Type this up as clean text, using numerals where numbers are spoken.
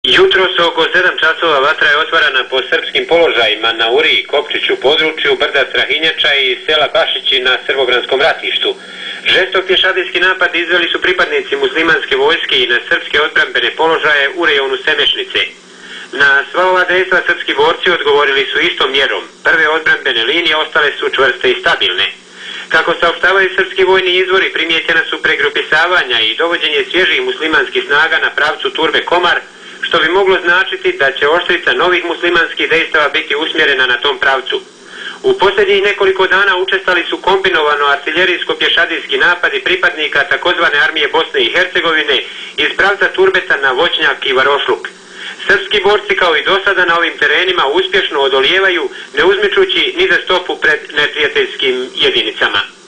Jutros oko 7 časova vatra je otvarana po srpskim položajima na Uri i Kopčiću području brda Strahinjača i sela Bašići na srbogranskom ratištu. Žestok pješadijski napad izveli su pripadnici muslimanske vojske i na srpske odbrambene položaje u rejonu Semešnice. Na sva ova dejstva srpski borci odgovorili su istom mjerom. Prve odbrambene linije ostale su čvrste i stabilne. Kako saopštavaju srpski vojni izvori, primijetjena su pregrupisavanja i dovođenje svježih muslimanskih snaga na pravcu Turbe Komar, što bi moglo značiti da će oštrica novih muslimanskih dejstava biti usmjerena na tom pravcu. U posljednjih nekoliko dana učestali su kombinovano artiljerijsko-pješadijski napadi pripadnika takozvane armije Bosne i Hercegovine iz pravca Turbeta na Voćnjak i Varošluk. Srpski borci kao i do sada na ovim terenima uspješno odolijevaju, ne uzmičući ni za stopu pred neprijateljskim jedinicama.